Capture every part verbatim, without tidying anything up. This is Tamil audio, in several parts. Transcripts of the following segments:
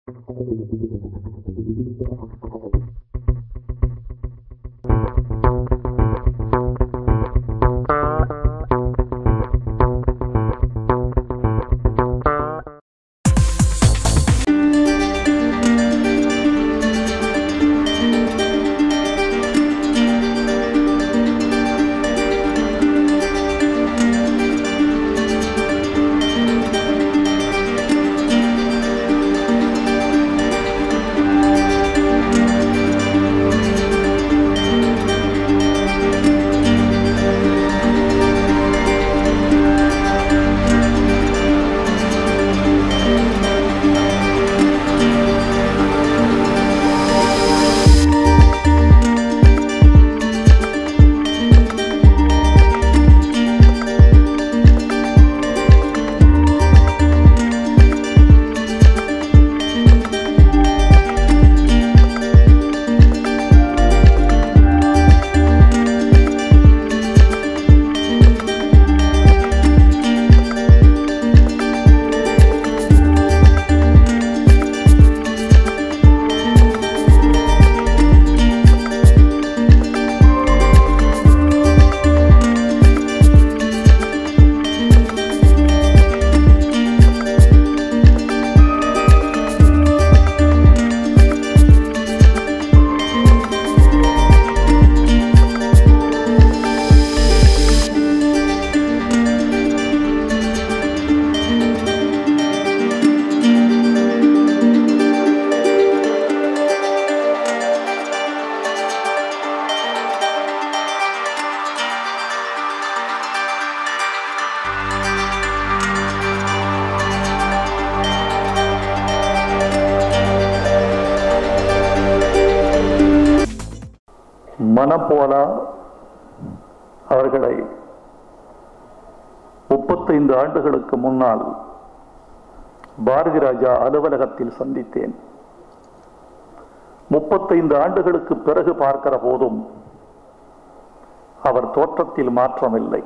மனோபாலா அவர்களை முப்பத்தைந்து ஆண்டுகளுக்கு முன்னால் பாரதி ராஜா அலுவலகத்தில் சந்தித்தேன். முப்பத்தைந்து ஆண்டுகளுக்கு பிறகு பார்க்கிற போதும் அவர் தோற்றத்தில் மாற்றமில்லை.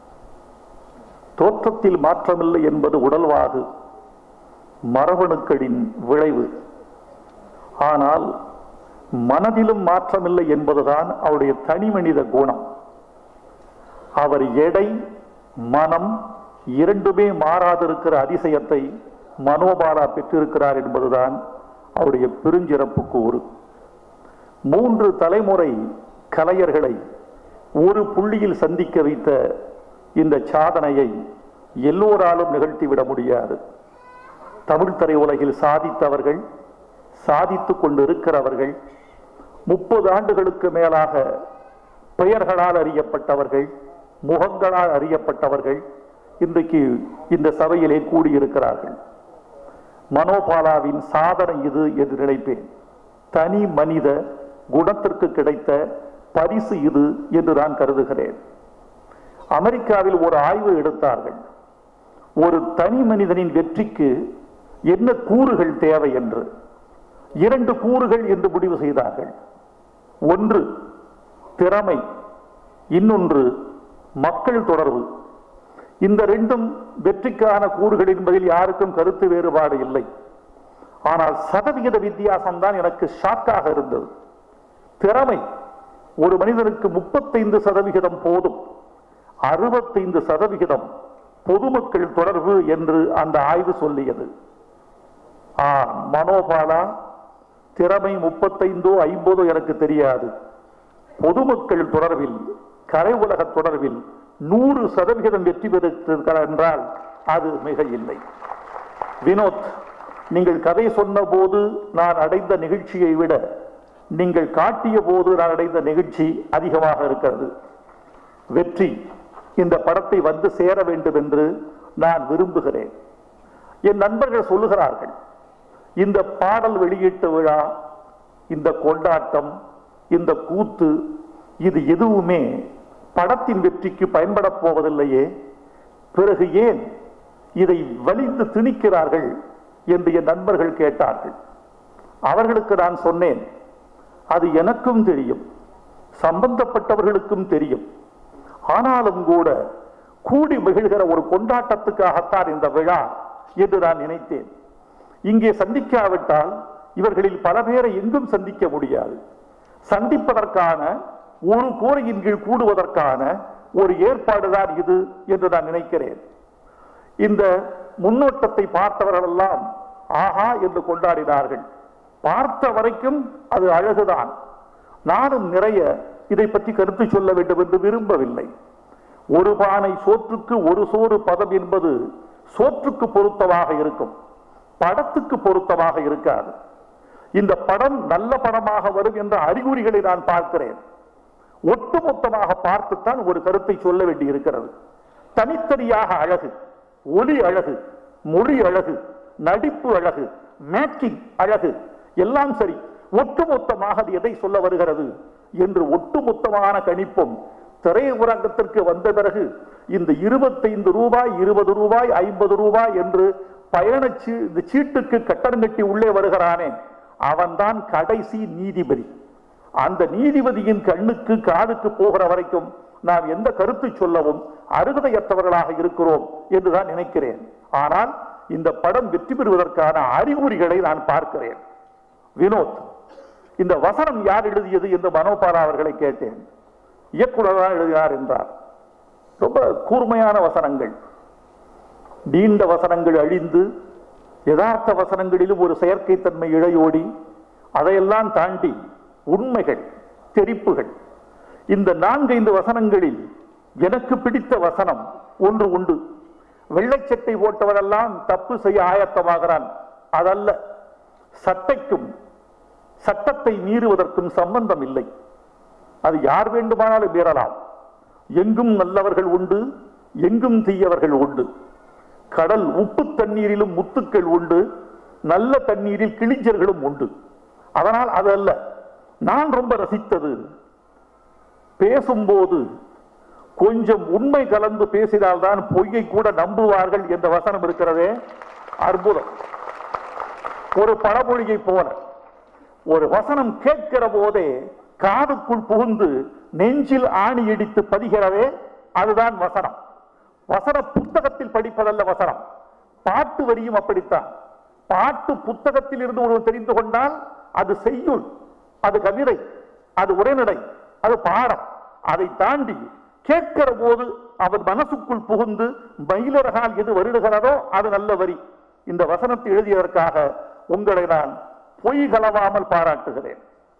தோற்றத்தில் மாற்றமில்லை என்பது உடல்வாகு, மரபணுக்களின் விளைவு. ஆனால் மனதிலும் மாற்றமில்லை என்பதுதான் அவருடைய தனி மனித குணம். அவர் எடை மனம் இரண்டுமே மாறாதிருக்கிற அதிசயத்தை மனோபாலா பெற்றிருக்கிறார் என்பதுதான் அவருடைய பெருஞ்சிறப்பு கூறு. மூன்று தலைமுறை கலைஞர்களை ஒரு புள்ளியில் சந்திக்க வைத்த இந்த சாதனையை எல்லோராலும் நிகழ்த்திவிட முடியாது. தமிழ் திரையுலகில் சாதித்தவர்கள், சாதித்து கொண்டிருக்கிறவர்கள், முப்பது ஆண்டுகளுக்கு மேலாக பெயர்களால் அறியப்பட்டவர்கள், முகங்களால் அறியப்பட்டவர்கள் இன்றைக்கு இந்த சபையிலே கூடியிருக்கிறார்கள். மனோபாலாவின் சாதனை இது என்று நினைப்பேன். தனி மனித குணத்திற்கு கிடைத்த பரிசு இது என்று நான் கருதுகிறேன். அமெரிக்காவில் ஒரு ஆய்வு எடுத்தார்கள். ஒரு தனி மனிதனின் வெற்றிக்கு என்ன கூறுகள் தேவை என்று. இரண்டு கூறுகள் என்று முடிவு செய்தார்கள். ஒன்று திறமை, இன்னொன்று மக்கள் தொடர்பு. இந்த ரெண்டும் வெற்றிக்கான கூறுகள் என்பதில் யாருக்கும் கருத்து வேறுபாடு இல்லை. ஆனால் சதவிகித வித்தியாசம் தான் எனக்கு ஷாக்காக இருந்தது. திறமை ஒரு மனிதனுக்கு முப்பத்தைந்து சதவிகிதம் போதும், அறுபத்தைந்து சதவிகிதம் பொதுமக்கள் தொடர்பு என்று அந்த ஆய்வு சொல்லியது. ஆ மனோபாலா திறமை முப்பத்தைந்தோ ஐம்பதோ எனக்கு தெரியாது. பொதுமக்கள் தொடர்பில், கலை உலக தொடர்பில் நூறு சதவிகிதம் வெற்றி பெற்றிருக்கிறார் என்றால் அது மிக இல்லை. வினோத், நீங்கள் கதை சொன்ன போது நான் அடைந்த நிகழ்ச்சியை விட நீங்கள் காட்டிய போது நான் அடைந்த நிகழ்ச்சி அதிகமாக இருக்கிறது. வெற்றி இந்த படத்தை வந்து சேர வேண்டும் என்று நான் விரும்புகிறேன். என் நண்பர்கள் சொல்லுகிறார்கள், இந்த பாடல் வெளியீட்டு விழா, இந்த கொண்டாட்டம், இந்த கூத்து, இது எதுவுமே படத்தின் வெற்றிக்கு பயன்பட போவதில்லையே, பிறகு ஏன் இதை வலிந்து திணிக்கிறார்கள் என்று என் நண்பர்கள் கேட்டார்கள். அவர்களுக்கு நான் சொன்னேன், அது எனக்கும் தெரியும், சம்பந்தப்பட்டவர்களுக்கும் தெரியும். ஆனாலும் கூட கூடி மகிழ்கிற ஒரு கொண்டாட்டத்துக்காகத்தான் இந்த விழா என்று நான் நினைத்தேன். இங்கே சந்திக்காவிட்டால் இவர்களில் பல பேரை எங்கும் சந்திக்க முடியாது. சந்திப்பதற்கான ஒரு கூரையின் கீழ் கூடுவதற்கான ஒரு ஏற்பாடுதான் இது என்று நான் நினைக்கிறேன். இந்த முன்னோட்டத்தை பார்த்தவர்கள் எல்லாம் ஆஹா என்று கொண்டாடினார்கள். பார்த்த வரைக்கும் அது அழகுதான். நானும் நிறைய இதை பற்றி கருத்து சொல்ல வேண்டும் என்று விரும்பவில்லை. ஒரு பானை சோற்றுக்கு ஒரு சோறு பதம் என்பது சோற்றுக்கு பொருத்தமாக இருக்கும், படத்துக்கு பொருத்தமாக இருக்காது. இந்த படம் நல்ல படமாக வரும் என்ற அறிகுறிகளை நான் பார்க்கிறேன். ஒட்டுமொத்தமாக பார்த்துத்தான் ஒரு கருத்தை சொல்ல வேண்டி இருக்கிறது. தனித்தனியாக அழகு, ஒலி அழகு, மொழி அழகு, நடிப்பு அழகு, மேக்கிங் அழகு எல்லாம் சரி, ஒட்டுமொத்தமாக அது எதை சொல்ல வருகிறது என்று ஒட்டுமொத்தமான கணிப்பும் திரையுறங்கத்திற்கு வந்த பிறகு இந்த இருபத்தைந்து ரூபாய், இருபது ரூபாய், ஐம்பது ரூபாய் என்று பயண சீட்டுக்கு கட்டணம் கட்டி உள்ளே வருகிறானே அவன்தான் கடைசி நீதிபதி. அந்த நீதிபதியின் கண்ணுக்கு காதுக்கு போகிற வரைக்கும் நாம் எந்த கருத்து சொல்லவும் அருகதையற்றவர்களாக இருக்கிறோம் என்றுதான் நினைக்கிறேன். ஆனால் இந்த படம் வெற்றி பெறுவதற்கான அறிகுறிகளை நான் பார்க்கிறேன். வினோத், இந்த வசனம் யார் எழுதியது என்று மனோபாலா அவர்களை கேட்டேன். இயக்குனர் தான் எழுதினார் என்றார். ரொம்ப கூர்மையான வசனங்கள், நீண்ட வசனங்கள் அழிந்து யதார்த்த வசனங்களிலும் ஒரு செயற்கைத்தன்மை இழையோடி அதையெல்லாம் தாண்டி உண்மைகள், தெரிப்புகள். இந்த நான்கைந்து வசனங்களில் எனக்கு பிடித்த வசனம் ஒன்று உண்டு. வெள்ளைச்சட்டை போட்டவரெல்லாம் தப்பு செய்ய ஆயத்தமாகிறான். அதல்ல, சட்டைக்கும் சட்டத்தை மீறுவதற்கும் சம்பந்தம் இல்லை. அது யார் வேண்டுமானாலும் மீறலாம். எங்கும் நல்லவர்கள் உண்டு, எங்கும் தீயவர்கள் உண்டு. கடல் உப்பு தண்ணீரிலும் முத்துக்கள் உண்டு, நல்ல தண்ணீரில் கிளிஞ்சர்களும் உண்டு. அதனால் அது அல்ல. நான் ரொம்ப ரசித்தது, பேசும்போது கொஞ்சம் உண்மை கலந்து பேசினால்தான் பொய்யை கூட நம்புவார்கள் என்ற வசனம் இருக்கிறதே, அற்புதம். ஒரு பழமொழியை போல ஒரு வசனம் கேட்கிற போதே காதுக்குள் புகுந்து நெஞ்சில் ஆணி இடித்து பதிகிறதே, அதுதான் வசனம். வசன புத்தகத்தில் படிப்பதல்ல வசனம். பாட்டு வரியும் அப்படித்தான். பாட்டு புத்தகத்தில் இருந்து ஒருவன் தெரிந்து கொண்டால் அது செய்யுள், அது கவிதை, அது உரைநடை, அது பாடம். அதை தாண்டி கேட்கிற போது அவன் மனசுக்குள் புகுந்து மயிலரகால் எது வருடுகிறதோ அது நல்ல வரி. இந்த வசனத்தை எழுதியதற்காக உங்களை நான் பொய் கலவாமல் பாராட்டுகிறேன்.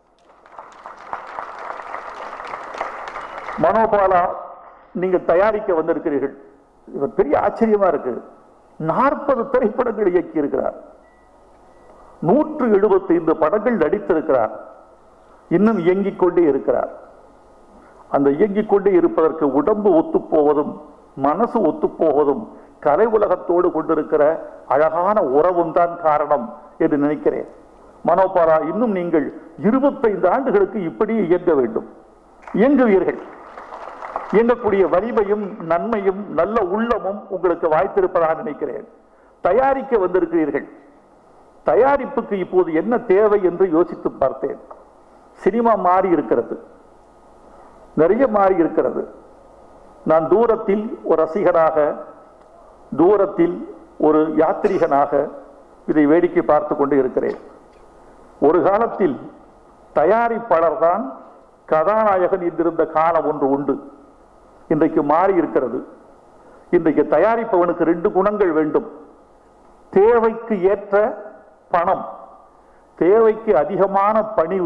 மனோபாலா, நீங்கள் தயாரிக்க வந்திருக்கிறீர்கள். இவர் பெரிய ஆச்சரியமா இருக்கு. நாற்பது திரைப்படங்கள் இயக்கி இருக்கிறார், நூற்று எழுபத்தி ஐந்து படங்கள் நடித்திருக்கிறார், இன்னும் இயங்கிக் கொண்டே இருக்கிறார். அந்த இயங்கிக் கொண்டே இருப்பதற்கு உடம்பு ஒத்துப்போவதும் மனசு ஒத்துப்போவதும் கலை உலகத்தோடு கொண்டிருக்கிற அழகான உறவும் தான் காரணம் என்று நினைக்கிறேன். மனோபாலா, இன்னும் நீங்கள் இருபத்தைந்து ஆண்டுகளுக்கு இப்படியே இயங்க வேண்டும். இயங்குவீர்கள். இயங்கக்கூடிய வலிமையும் நன்மையும் நல்ல உள்ளமும் உங்களுக்கு வாய்த்திருப்பதாக நினைக்கிறேன். தயாரிக்க வந்திருக்கிறீர்கள். தயாரிப்புக்கு இப்போது என்ன தேவை என்று யோசித்து பார்த்தேன். சினிமா மாறி இருக்கிறது, நிறைய மாறி இருக்கிறது. நான் தூரத்தில் ஒரு ரசிகனாக, தூரத்தில் ஒரு யாத்திரிகனாக இதை வேடிக்கை பார்த்து கொண்டு இருக்கிறேன். ஒரு காலத்தில் தயாரிப்பாளர் தான் கதாநாயகன் என்றிருந்த காலம் ஒன்று உண்டு. இன்றைக்கு மாறி இருக்கிறது. இன்றைக்கு தயாரிப்பவனுக்கு ரெண்டு குணங்கள் வேண்டும். தேவைக்கு ஏற்ற பணம், தேவைக்கு அதிகமான பணிவு.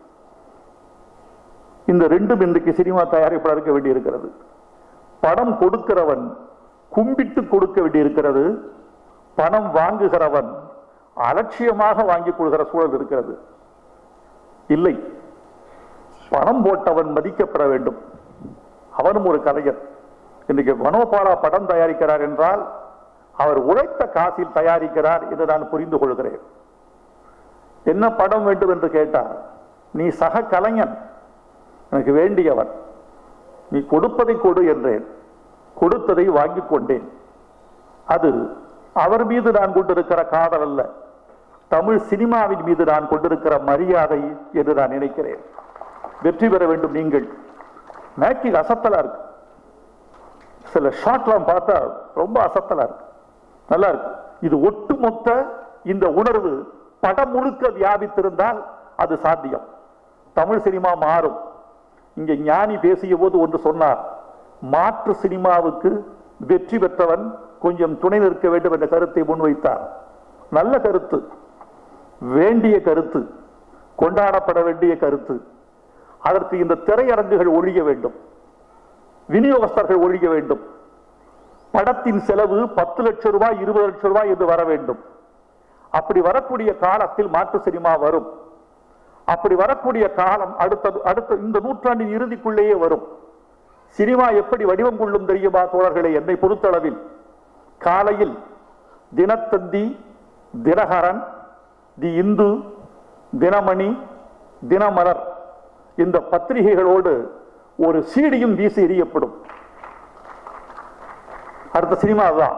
இந்த ரெண்டும் இன்றைக்கு சினிமா தயாரிப்பாளருக்கு வேண்டி இருக்கிறது. படம் கொடுக்கிறவன் கும்பிட்டு கொடுக்க வேண்டி இருக்கிறது. பணம் வாங்குகிறவன் அலட்சியமாக வாங்கிக் கொள்கிற சூழல் இருக்கிறது. இல்லை, பணம் போட்டவன் மதிக்கப்பட வேண்டும். அவனும் ஒரு கலைஞர். இன்றைக்கு மனோபாலா படம் தயாரிக்கிறார் என்றால் அவர் உழைத்த காசில் தயாரிக்கிறார் என்று நான் புரிந்து கொள்கிறேன். என்ன படம் வேண்டும் என்று கேட்டார், நீ சக கலைஞன், எனக்கு வேண்டியவன், நீ கொடுப்பதை கொடு என்றேன். கொடுத்ததை வாங்கிக் கொண்டேன். அது அவர் மீது நான் கொண்டிருக்கிற காதல் அல்ல, தமிழ் சினிமாவின் மீது நான் கொண்டிருக்கிற மரியாதை என்று நான் நினைக்கிறேன். வெற்றி பெற வேண்டும். நீங்கள் மேக்கிங் அசத்தலா இருக்கு. சில ஷாட்லாம் பார்த்தா ரொம்ப அசத்தலா இருக்கு, நல்லா இருக்கு. இது ஒட்டுமொத்த இந்த உணர்வு படம் முழுக்க வியாபித்திருந்தால் அது சாத்தியம். தமிழ் சினிமா மாறும். இங்கே ஞானி பேசிய போது ஒன்று சொன்னார், மாற்று சினிமாவுக்கு வெற்றி பெற்றவன் கொஞ்சம் துணை நிற்க வேண்டும் என்ற கருத்தை முன்வைத்தார். நல்ல கருத்து, வேண்டிய கருத்து, கொண்டாடப்பட வேண்டிய கருத்து. அதற்கு இந்த திரையரங்குகள் ஒழிய வேண்டும், விநியோகஸ்தர்கள் ஒழிய வேண்டும். படத்தின் செலவு பத்து லட்சம் ரூபாய் இருபது லட்சம் ரூபாய் என்று வர வேண்டும். அப்படி வரக்கூடிய காலத்தில் மாற்று சினிமா வரும். அப்படி வரக்கூடிய காலம் அடுத்த அடுத்த இந்த நூற்றாண்டின் இறுதிக்குள்ளேயே வரும். சினிமா எப்படி வடிவம் கொள்ளும் தெரியுமா தோழர்களை? என்னை பொறுத்தளவில் காலையில் தினத்தந்தி, தினகரன், தி இந்து, தினமணி, தினமலர் இந்த பத்திரிகைகளோடு ஒரு சீடியும் வீசி எறியப்படும். அடுத்த சினிமா தான்.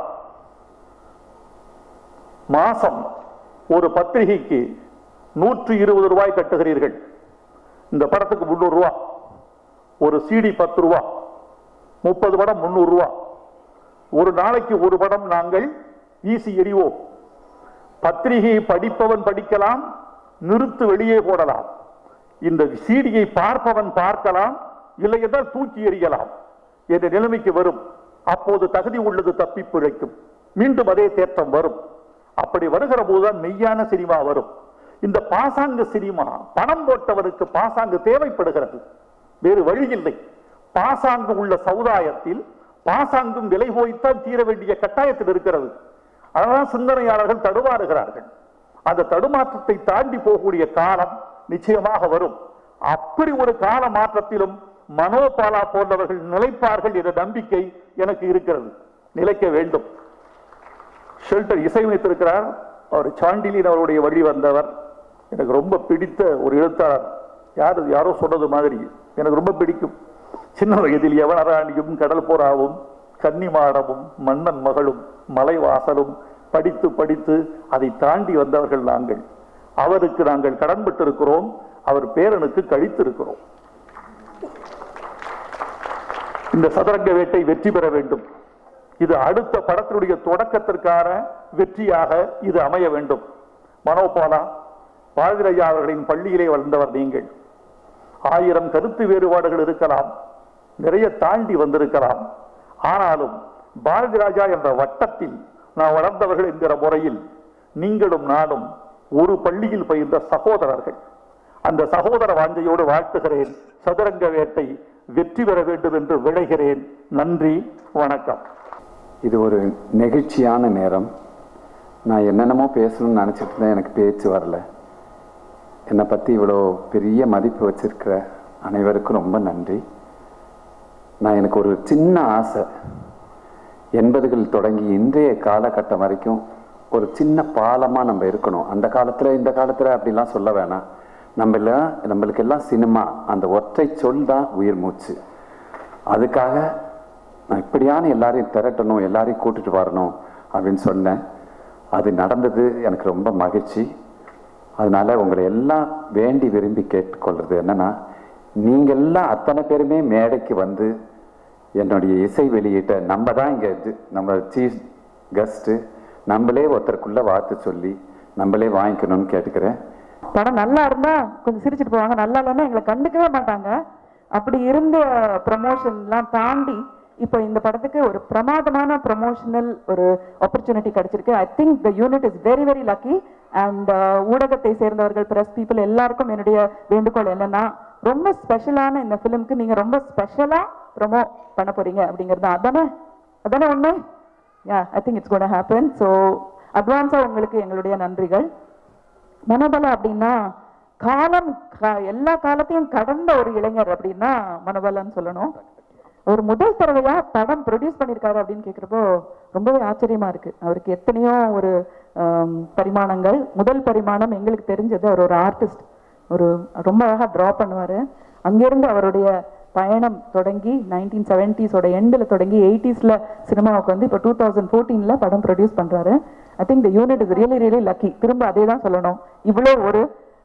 மாசம் ஒரு பத்திரிகைக்கு நூற்றி இருபது ரூபாய் கட்டுகிறீர்கள். இந்த படத்துக்கு முன்னூறு ரூபா, ஒரு சீடி பத்து ரூபா, முப்பது படம் முன்னூறு ரூபா. ஒரு நாளைக்கு ஒரு படம் நாங்கள் வீசி எறிவோம். பத்திரிகையை படிப்பவன் படிக்கலாம், நிறுத்து வெளியே போடலாம். இந்த சீடியை பார்ப்பவன் பார்க்கலாம், இல்லை என்றால் தூக்கி எறியலாம் என்ற நிலைமைக்கு வரும். அப்போது தகுதி உள்ளது தப்பி பிழைக்கும். மீண்டும் அதே தேற்றம் வரும். அப்படி வருகிற போதுதான் மெய்யான சினிமா வரும். இந்த பாசாங்கு சினிமா, பணம் போட்டவனுக்கு பாசாங்கு தேவைப்படுகிறது, வேறு வழி இல்லை. பாசாங்கு உள்ள சமுதாயத்தில் பாசாங்கும் விலை போய்த்தான் தீர வேண்டிய கட்டாயத்தில் இருக்கிறது. அதனால் சிந்தனையாளர்கள் தடுமாறுகிறார்கள். அந்த தடுமாற்றத்தை தாண்டி போகக்கூடிய காலம் நிச்சயமாக வரும். அப்படி ஒரு கால மாற்றத்திலும் மனோபாலா போன்றவர்கள் நிலைப்பார்கள் என்ற நம்பிக்கை எனக்கு இருக்கிறது. நிலைக்க வேண்டும். ஷெல்டர் இசையமைத்திருக்கிறார். அவர் சாண்டிலியன் அவருடைய வழி வந்தவர். எனக்கு ரொம்ப பிடித்த ஒரு எழுத்தாளர். யார் யாரோ சொன்னது மாதிரி எனக்கு ரொம்ப பிடிக்கும். சின்ன வயதில் யவனராணியும் கடல் புறாவும் கன்னிமாடமும் மன்னன் மகளும் மலைவாசலும் படித்து படித்து அதை தாண்டி வந்தவர்கள் நாங்கள். அவருக்கு நாங்கள் கடன்பட்டிருக்கிறோம். அவர் பேரனுக்கு கழித்திருக்கிறோம். இந்த சதுரங்க வேட்டை வெற்றி பெற வேண்டும். இது அடுத்த படத்தினுடைய தொடக்கத்திற்கான வெற்றியாக இது அமைய வேண்டும். மனோபாலா, பாரதிராஜா அவர்களின் பள்ளியிலே வளர்ந்தவர் நீங்கள். ஆயிரம் கருத்து வேறுபாடுகள் இருக்கலாம், நிறைய தாண்டி வந்திருக்கலாம். ஆனாலும் பாரதி ராஜா என்ற வட்டத்தில் நான் வளர்ந்தவர்கள் என்கிற முறையில் நீங்களும் நானும் ஒரு பள்ளியில் பயின்ற சகோதரர்கள். அந்த சகோதர வாஞ்சையோடு வாழ்த்துகிறேன். சதுரங்க வேட்டை வெற்றி பெற வேண்டும் என்று விளைகிறேன். நன்றி, வணக்கம். இது ஒரு நெகிழ்ச்சியான நேரம். நான் என்னென்னமோ பேசணும்னு நினச்சிட்டு இருந்தேன், எனக்கு பேச்சு வரல. என்னை பற்றி இவ்வளோ பெரிய மதிப்பு வச்சிருக்கிற அனைவருக்கும் ரொம்ப நன்றி. நான் எனக்கு ஒரு சின்ன ஆசை, எண்பதுகள் தொடங்கி இன்றைய காலகட்டம் வரைக்கும் ஒரு சின்ன பாலமாக நம்ம இருக்கணும். அந்த காலத்தில் இந்த காலத்தில் அப்படிலாம் சொல்ல வேணாம். நம்மள நம்மளுக்கெல்லாம் சினிமா அந்த ஒற்றை சொல் தான் உயிர் மூச்சு. அதுக்காக நான் இப்படியான எல்லாரையும் திரட்டணும், எல்லாரையும் கூட்டிட்டு வரணும் அப்படின்னு சொன்னேன். அது நடந்தது. எனக்கு ரொம்ப மகிழ்ச்சி. அதனால உங்களை எல்லாம் வேண்டி விரும்பி கேட்டுக்கொள்றது என்னன்னா, நீங்க எல்லாம் அத்தனை பேருமே மேடைக்கு வந்து என்னுடைய இசை வெளியீட்டை நம்ம தான் இங்கே நம்ம சீஃப் கெஸ்ட்டு நம்மளே ஒருத்தருக்குள்ள வார்த்தை சொல்லி நம்மளே வாங்கிக்கணும்னு கேட்டுக்கிறேன். படம் நல்லா இருந்தா கொஞ்சம் சிரிச்சுட்டு போவாங்க, நல்லா இல்லைன்னா எங்களை கண்டுக்கவே மாட்டாங்க. அப்படி இருந்த ப்ரமோஷன்லாம் தாண்டி இப்போ இந்த படத்துக்கு ஒரு பிரமாதமான ப்ரமோஷனல் ஒரு ஆப்பர்ச்சுனிட்டி கிடைச்சிருக்கு. I think the unit is very very lucky. And ஊடகத்தை சேர்ந்தவர்கள், பிரஸ் பீப்புள் எல்லாருக்கும் என்னுடைய வேண்டுகோள் என்னன்னா, ரொம்ப ஸ்பெஷலான இந்த ஃபிலிம்க்கு நீங்க ரொம்ப ஸ்பெஷலா ப்ரமோ பண்ண போறீங்க அப்படிங்கிறது அதானே அதானே உண்மை? Yeah, I think it's gonna happen. So அட்வான்ஸா உங்களுக்கு எங்களுடைய நன்றிகள். மனோபலா அப்படின்னா காலம் எல்லா காலத்தையும் கடந்த ஒரு இளைஞர் அப்படின்னா மனோபலான்னு சொல்லணும். ஒரு முதல் தடவையா படம் ப்ரொடியூஸ் பண்ணியிருக்காரு அப்படின்னு கேட்குறப்போ ரொம்பவே ஆச்சரியமா இருக்கு. அவருக்கு எத்தனையோ ஒரு பரிமாணங்கள். முதல் பரிமாணம் எங்களுக்கு தெரிஞ்சது, அவர் ஒரு ஆர்டிஸ்ட், ஒரு ரொம்ப அழகாக ட்ரா பண்ணுவார். அங்கேருந்து அவருடைய பயணம் தொடங்கி நைன்டீன் செவன்டிஸோட எண்டில் தொடங்கி எயிட்டிஸில் சினிமாவுக்கு வந்து இப்போ டூ தௌசண்ட் ஃபோர்டீனில் படம் ப்ரொடியூஸ் பண்ணுறாரு. I think the unit is really really lucky. திரும்ப அதே தான் சொல்லணும். இவ்வளோ ஒரு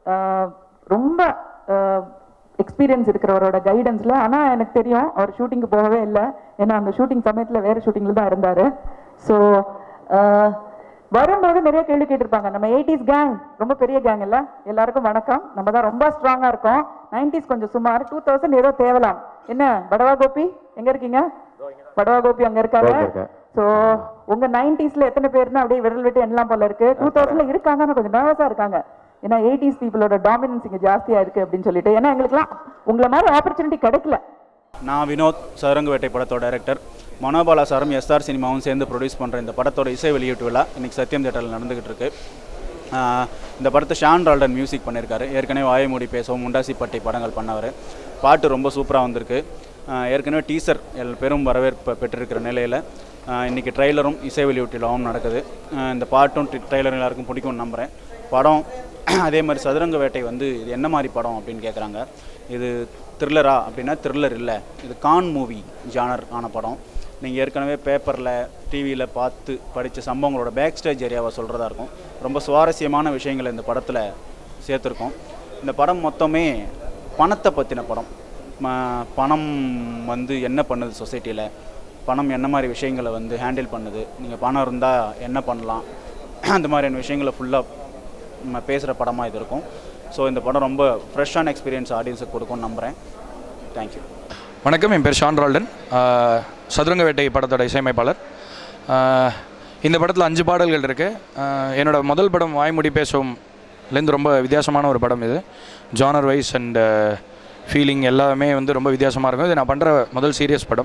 ரொம்ப எக்ஸ்பீரியன்ஸ் இருக்கிறவரோட கைடன்ஸில். ஆனால் எனக்கு தெரியும் அவர் ஷூட்டிங்கு போகவே இல்லை. ஏன்னா அந்த ஷூட்டிங் சமயத்தில் வேறு ஷூட்டிங்கில் தான் இருந்தார். ஸோ வரும்போது நிறைய கேள்வி கேட்டிருப்பாங்க. நம்ம எயிட்டிஸ் கேங் ரொம்ப பெரிய கேங் இல்ல, எல்லாருக்கும் வணக்கம். நம்ம தான் ரொம்ப ஸ்ட்ராங்கா இருக்கோம். நைன்டிஸ் கொஞ்சம் சுமார், டூ தௌசண்ட் ஏதோ தேவலாம். என்ன படவா கோபி எங்க இருக்கீங்க? படவா கோபி அங்க இருக்காங்க. ஸோ உங்க நைன்டிஸ்ல எத்தனை பேர்னா அப்படியே விரல் விட்டு எண்ணலாம் போல இருக்கு. டூ தௌசண்ட்ல இருக்காங்க, கொஞ்சம் நர்வஸா இருக்காங்க. ஏன்னா எயிட்டிஸ் பீப்புளோட டாமினன்ஸ் இங்க ஜாஸ்தியா இருக்கு அப்படின்னு சொல்லிட்டு. ஏன்னா எங்களுக்குலாம் உங்களை மாதிரி ஆப்பர்ச்சுனிட்டி கிடைக்கல. நான் வினோத், சதுரங்க வேட்டை படத்தோட டைரக்டர். மனோபாலா சாரும் எஸ்ஆர் சினிமாவும் சேர்ந்து ப்ரொடியூஸ் பண்ணுற இந்த படத்தோட இசை வெளியீட்டு விழா இன்றைக்கி சத்யம் தியேட்டரில் நடந்துகிட்டு இருக்கு. இந்த படத்தை ஷான் ரால்டன் மியூசிக் பண்ணியிருக்காரு. ஏற்கனவே வாயை மூடி பேசவும், முண்டாசிப்பட்டி படங்கள் பண்ணவர். பாட்டு ரொம்ப சூப்பராக வந்திருக்கு. ஏற்கனவே டீசர் எல் பெரும் வரவேற்பு பெற்றிருக்கிற நிலையில் இன்றைக்கி ட்ரெய்லரும் இசை வெளியீட்டு விழாவும் நடக்குது. இந்த பாட்டும் ட்ரெய்லரும் எல்லாருக்கும் பிடிக்கும்னு நம்புகிறேன். படம் அதே மாதிரி சதுரங்க வேட்டை வந்து இது என்ன மாதிரி படம் அப்படின்னு கேட்குறாங்க. இது த்ரில்லரா அப்படின்னா த்ரில்லர் இல்லை, இது கான் மூவி ஜானர் ஆன படம். நீங்கள் ஏற்கனவே பேப்பரில் டிவியில் பார்த்து படித்த சம்பவங்களோட பேக் ஸ்டேஜ் ஏரியாவை சொல்கிறதா இருக்கும். ரொம்ப சுவாரஸ்யமான விஷயங்களை இந்த படத்தில் சேர்த்துருக்கோம். இந்த படம் மொத்தமே பணத்தை பற்றின படம். பணம் வந்து என்ன பண்ணுது சொசைட்டியில், பணம் என்ன மாதிரி விஷயங்களை வந்து ஹேண்டில் பண்ணுது, நீங்கள் பணம் இருந்தால் என்ன பண்ணலாம், அந்த மாதிரியான விஷயங்களை ஃபுல்லாக நம்ம பேசுகிற படமாக இது இருக்கும். ஸோ இந்த படம் ரொம்ப ஃப்ரெஷ்ஷான எக்ஸ்பீரியன்ஸ் ஆடியன்ஸுக்கு கொடுக்கும்னு நம்புகிறேன். தேங்க்யூ. வணக்கம், என் பேர் ஷான் ரால்டன், சதுரங்க வேட்டை படத்தோட இசையமைப்பாளர். இந்த படத்தில் அஞ்சு பாடல்கள் இருக்குது. என்னோடய முதல் படம் வாய்மொழி பேசவும்லேருந்து ரொம்ப வித்தியாசமான ஒரு படம் இது. ஜானர் வைஸ் அண்ட் ஃபீலிங் எல்லாமே வந்து ரொம்ப வித்தியாசமாக இருக்கும். இது நான் பண்ணுற முதல் சீரியஸ் படம்.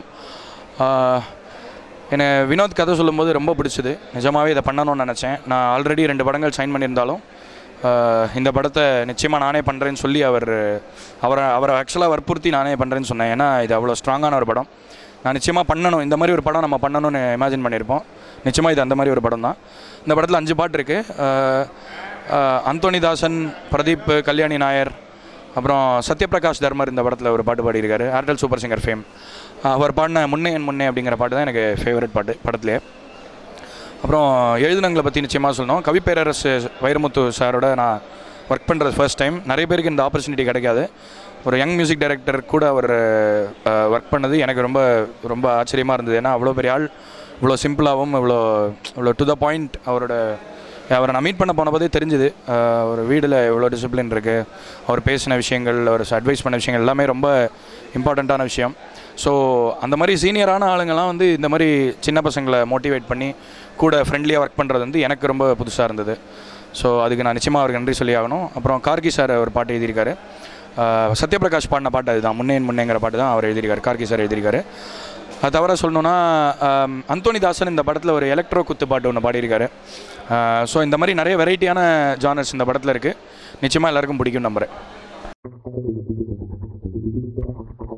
என்னை வினோத் கதை சொல்லும்போது ரொம்ப பிடிச்சிது. நிஜமாகவே இதை பண்ணணும்னு நினச்சேன். நான் ஆல்ரெடி ரெண்டு படங்கள் சைன் பண்ணியிருந்தாலும் இந்த படத்தை நிச்சயமாக நானே பண்ணுறேன்னு சொல்லி அவர் அவரை அவரை ஆக்சுவலாக வற்புறுத்தி நானே பண்ணுறேன்னு சொன்னேன். ஏன்னா இது அவ்வளோ ஸ்ட்ராங்கான ஒரு படம். நான் நிச்சயமாக பண்ணணும், இந்த மாதிரி ஒரு படம் நம்ம பண்ணணும்னு இமேஜின் பண்ணியிருப்போம். நிச்சயமாக இது அந்த மாதிரி ஒரு படம் தான். இந்த படத்தில் அஞ்சு பாட்டு இருக்குது. அந்தோனிதாசன், பிரதீப், கல்யாணி நாயர், அப்புறம் சத்யபிரகாஷ் தர்மர் இந்த படத்தில் ஒரு பாட்டு பாடியிருக்காரு. Airtel super singer fame. அவர் பாடின முன்னே என் முன்னே அப்படிங்கிற பாட்டு தான் எனக்கு ஃபேவரட் பாட்டு படத்துலேயே. அப்புறம் எழுதுனங்களை பற்றி நிச்சயமாக சொல்லணும். கவிப்பேரரசு வைரமுத்து சாரோட நான் ஒர்க் பண்ணுறது ஃபர்ஸ்ட் டைம். நிறைய பேருக்கு இந்த ஆப்பர்ச்சுனிட்டி கிடைக்காது. ஒரு யங் மியூசிக் டைரக்டர் கூட அவர் ஒர்க் பண்ணது எனக்கு ரொம்ப ரொம்ப ஆச்சரியமாக இருந்தது. ஏன்னா அவ்வளோ பெரிய ஆள், இவ்வளோ சிம்பிளாகவும் இவ்வளோ இவ்வளோ டு த பாயிண்ட். அவரோட அவரை நான் மீட் பண்ண போன போதே தெரிஞ்சுது ஒரு வீடில் எவ்வளோ டிசிப்ளின் இருக்குது. அவர் பேசின விஷயங்கள், அவர் அட்வைஸ் பண்ண விஷயங்கள் எல்லாமே ரொம்ப இம்பார்ட்டண்ட்டான விஷயம். ஸோ அந்த மாதிரி சீனியரான ஆளுங்கள்லாம் வந்து இந்த மாதிரி சின்ன பசங்களை மோட்டிவேட் பண்ணி கூட ஃப்ரெண்ட்லியாக ஒர்க் பண்ணுறது வந்து எனக்கு ரொம்ப புதுசாக இருந்தது. ஸோ அதுக்கு நான் நிச்சயமாக அவருக்கு நன்றி சொல்லி ஆகணும். அப்புறம் கார்கி சார் ஒரு பாட்டு எழுதியிருக்காரு. சத்யபிரகாஷ் பாடின பாட்டு அதுதான், முன்னே முன்னேங்கிற பாட்டு தான் அவர் எழுதியிருக்காரு, கார்கி சார் எழுதியிருக்காரு. அது தவிர சொல்லணுன்னா அந்தோனிதாசன் இந்த படத்தில் ஒரு எலக்ட்ரோ குத்து பாட்டு ஒன்று பாடியிருக்காரு. ஸோ இந்த மாதிரி நிறைய வெரைட்டியான ஜானர்ஸ் இந்த படத்தில் இருக்குது. நிச்சயமாக எல்லாருக்கும் பிடிக்கும் நம்புகிறேன்.